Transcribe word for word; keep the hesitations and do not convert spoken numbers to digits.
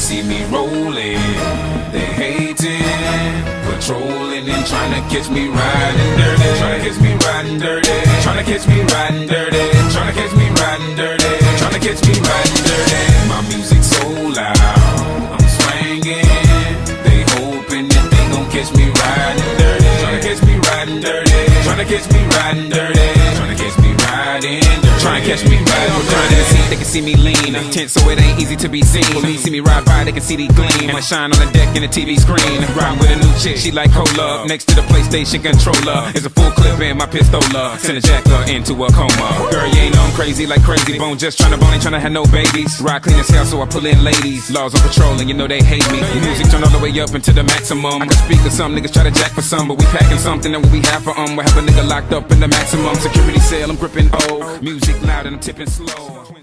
see me rolling, they hating, patrolling and trying to catch me riding dirty, trying to catch me riding dirty, trying to catch me riding dirty, trying to catch me riding dirty, trying to catch me riding dirty. My music so loud, I'm swinging, they hoping that they gon' catch me riding dirty, trying to catch me riding dirty, trying to catch me riding dirty, trying to catch me riding dirty, trying to catch me riding dirty. They can see me lean, tense so it ain't easy to be seen. Police see me ride by, they can see the gleam. I shine on the deck in the T V screen. Ride with a new chick, she like cola. Next to the PlayStation controller is a full clip in my pistola. Send a jacker into a coma. Girl, you ain't know I'm crazy like crazy bone. Just tryna bone, ain't tryna have no babies. Ride clean as hell, so I pull in ladies. Laws on patrol, and you know they hate me. Music turn all the way up into the maximum. I can speak to some niggas try to jack for some, but we packing something that what we have for um. We have a nigga locked up in the maximum security cell. I'm gripping O. Music loud and I'm tipping slow.